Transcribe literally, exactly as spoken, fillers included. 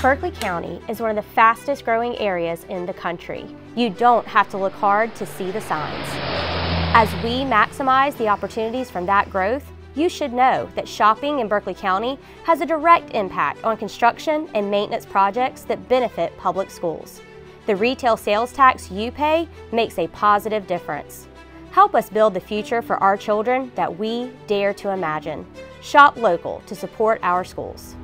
Berkeley County is one of the fastest growing areas in the country. You don't have to look hard to see the signs. As we maximize the opportunities from that growth, you should know that shopping in Berkeley County has a direct impact on construction and maintenance projects that benefit public schools. The retail sales tax you pay makes a positive difference. Help us build the future for our children that we dare to imagine. Shop local to support our schools.